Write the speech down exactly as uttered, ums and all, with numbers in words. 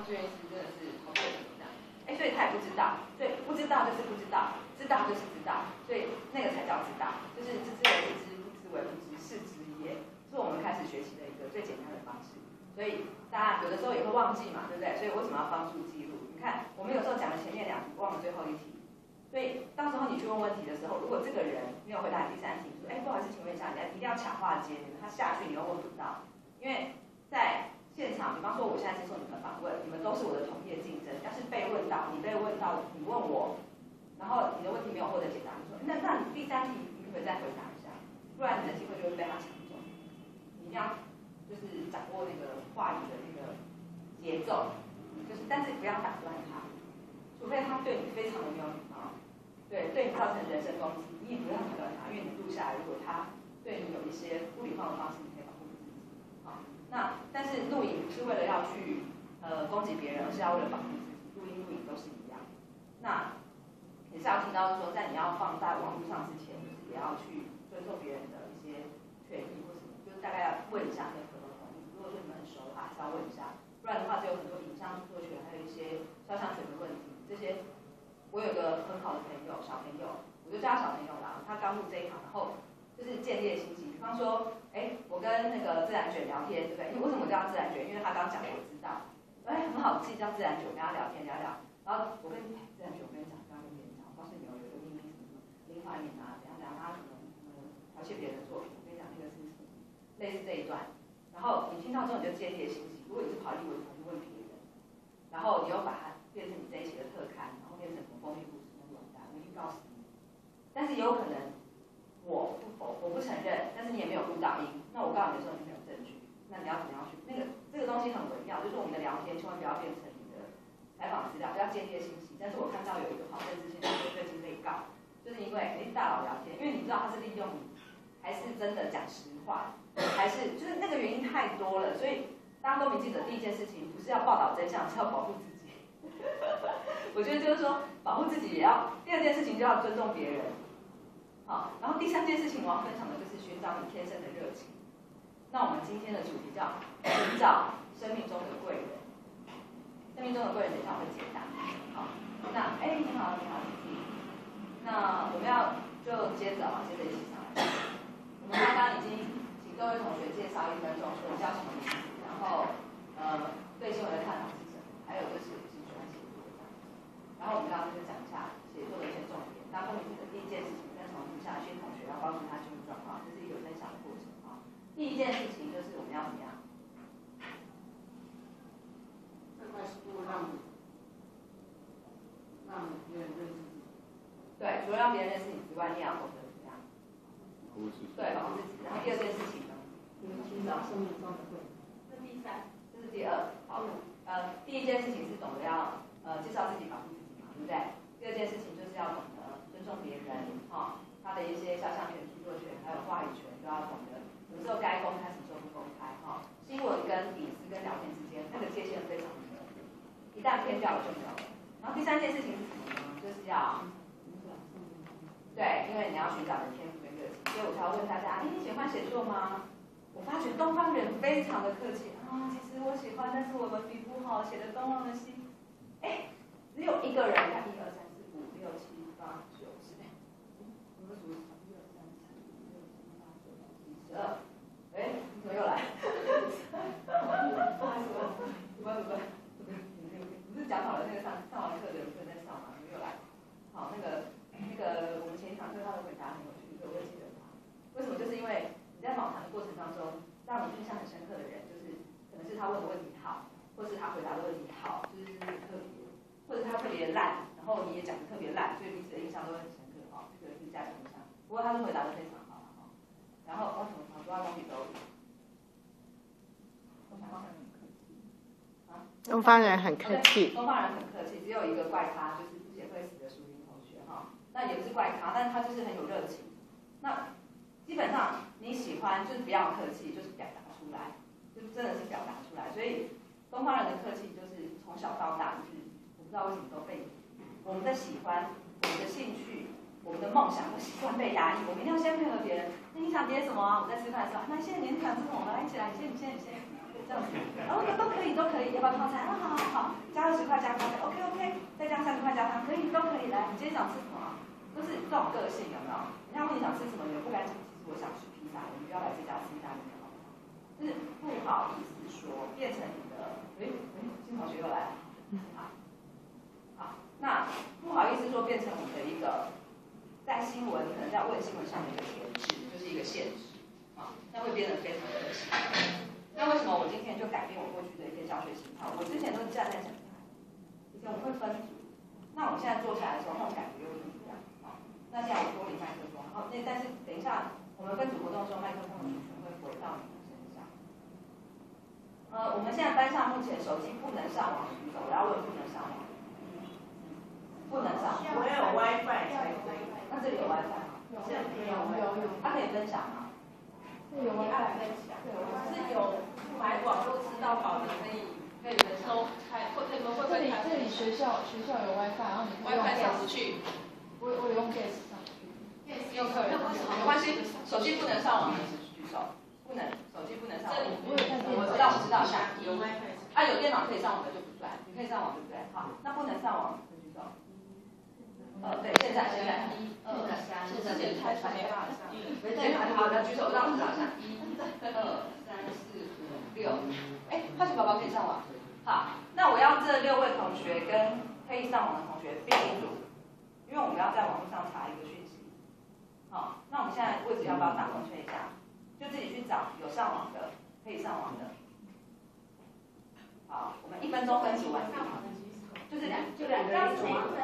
当志愿师真的是好不容易这样。哎，所以他也不知道，所以不知道就是不知道，知道就是知道，所以那个才叫知道，就是知之为知，不知为不知，是知也。是我们开始学习的一个最简单的方式。所以大家有的时候也会忘记嘛，对不对？所以为什么要帮助记录？你看，我们有时候讲了前面两题，忘了最后一题。所以到时候你去问问题的时候，如果这个人没有回答你第三题，说，哎，不好意思，请问一下，你一定要抢话接，他下去你又问不到，因为在现场，比方说我现在接受你们访问，你们都是我的同业竞争，要是被问到，你被问到，你问我，然后你的问题没有获得解答，你说，那那你第三题你可不可以再回答一下？不然你的机会就会被他抢走。你一定要就是掌握那个话语的那个节奏，就是但是不要打断他，除非他对你非常的没有礼貌，对对你造成人身攻击，你也不要打断他，因为你录下来，如果他对你有一些不礼貌的方式，你可以保护自己。好，那但是录影不是为了要去呃攻击别人，而是要为了保护自己，录音录影都是一样。那也是要提到说，在你要放在网络上之前，就是也要去尊重别人的一些权益或什么，就是大概要问一下那个合同。如果说你们很熟的话，还是要问一下，不然的话就有很多影像著作权，还有一些肖像权的问题。这些我有个很好的朋友，小朋友，我就叫他小朋友啦，他刚入这一行，然后就是建立信心。比方说，哎，我跟那个自然卷聊天，对不对？为什么我叫他自然卷？因为他刚讲的我知道，哎，很好记，叫自然卷，我跟他聊天聊聊。然后我跟自然卷，我跟你讲，刚刚跟你讲，我告诉你有一个秘密，什么什么零画面啊，怎样怎样，他可能呃剽窃别人的作品，我跟你讲那个是类似这一段。然后你听到之后你就建立信息，如果你是跑例文，跑去问别人，然后你又把它变成你这一期的特刊，然后变成什么封面故事，那完蛋，我已经告诉你。但是也有可能我不否，我不承认，但是你也没有录到音，那我告诉你的时候你没有证据，那你要怎么样去？那个这个东西很微妙，就是我们的聊天千万不要变成你的采访资料，不要建立信息。但是我看到有一个跑政治现在有最近被告，就是因为你大佬聊天，因为你知道他是利用你，还是真的讲实话，还是就是那个原因太多了，所以当公民记者第一件事情不是要报道真相，是要保护自己。我觉得就是说保护自己也要，第二件事情就要尊重别人。好，然后第三件事情我要分享的就是寻找你天生的热情。那我们今天的主题叫寻找生命中的贵人。生命中的贵人，等一下我会解答。好，那哎，你好，你好，你。那我们要就接着啊，接着一起上来。我们刚刚已经请各位同学介绍一分钟，说你叫什么名字，然后呃对新闻的看法是什么，还有就是是喜欢写作这样。然后我们刚刚就讲一下写作的一些重点。当公民记者第一件事情，跟从录下一些同学要帮助他进入状况，这是一个分享的过程啊。第一件事情就是我们要怎么样？ 这块是让让别人认识自己。 对，除了让别人认识你之外，你也要懂得怎么样？ 保护自己。 对，保护自己。然后第二件事情呢？ 寻找生命中的贵人。 这是第三，这是第二。好，呃，第一件事情是懂得要呃介绍自己，保护自己嘛，对不对？第二件事情就是要懂得尊重别人，哈、哦，他的一些肖像权、著作权，还有话语权都要懂得，什么时候该公开，什么时候不公开，哈、哦。新闻跟隐私跟聊天之间，那个界限非常的，一旦偏掉了就没有了。然后第三件事情是什么呢？就是要，对，因为你要寻找你的天赋跟热情，所以我才会问大家，哎，你喜欢写作吗？我发觉东方人非常的客气啊，其实我喜欢，但是我文笔不好，写的东忘了西。哎，只有一个人，看一二三四五六七八九十，我们数一二三四五六七八九十十二，哎，怎么又来？不好意思，不不不，不是讲好了那个上上完课的人不能再上吗？怎么又来？好，那个那个我们前一堂课他的回答很有趣，所以我会记得他。为什么？就是因为你在访谈的过程当中，让你印象很深刻的人，就是可能是他问的问题好，或是他回答的问题好，就是很特别，或者他特别烂，然后你也讲的特别烂，所以彼此的印象都会很深刻哦，这个是加强印象。不过他是回答的非常好哦。然后哦什么什么都要东西都有。 东方人很客气。 东方人很客气，只有一个怪咖，就是之前会死的淑玲同学哈。那也不是怪咖，但是他就是很有热情。那基本上你喜欢就是不要客气，就是表达出来，就真的是表达出来。所以东方人的客气就是从小到大，就是我不知道为什么都被我们的喜欢、我们的兴趣、我们的梦想都习惯被压抑。我们一定要先配合别人。那你想点什么啊？我们在吃饭的时候，那现在你想吃什么？来一起来，你先，你先，你先。这样子，然后都可以，都可以，要不要套餐？啊，好好好。 以来，你今天想吃什么、啊？都是这种个性，有没有？人家问你想吃什么，你不敢讲，其实我想吃披萨，你不要来这家吃意大利面好不好？就是不好意思说，变成你的，哎哎，新同学又来了，好，好，那不好意思说，变成我们的一个在新闻可能在问新闻上的一个前置，就是一个限制，啊，那会变得非常可惜。那为什么我今天就改变我过去的一些教学形态？我之前都是站在讲台，以前我会分组，那我们现在坐下来的时候，那种感觉又不一样。好，那现在我脱离麦克风，然后那但是等一下我们分组活动的时候，麦克风的主权会回到你们身上。呃，我们现在班上目前手机不能上网举手，我要问不能上网，不能上。 我有 WiFi 才可以。 那这里有 WiFi 吗？ 有有有。 它可以分享吗？ 有 WiFi 分享。 是有买网络吃到饱的可以可以分享，还会你们会不会？ 这里学校学校有 WiFi， 然后你 WiFi 上不去， 我我有用 gas 上去。 有客人没关系，手机不能上网的举手，不能，手机不能上网。 我有看电我知道，我知道，下有 WiFi。 啊，有电脑可以上网的就不算，你可以上网对不对？好，那不能上网的举手。呃，对，现在现在一、二、三、四、五、六、七、八、九、十。对，好的，举手让我知道一下。一、二、三、四、五、六。哎，花旗宝宝可以上网。好，那我要这六位同学跟可以上网的同学并一组，因为我们要在网络上查一个讯息。好，那我们现在位置要不要打红圈一下？就自己去找有上网的，可以上网的。好，我们一分钟分组完毕。就是两，就两个人一组。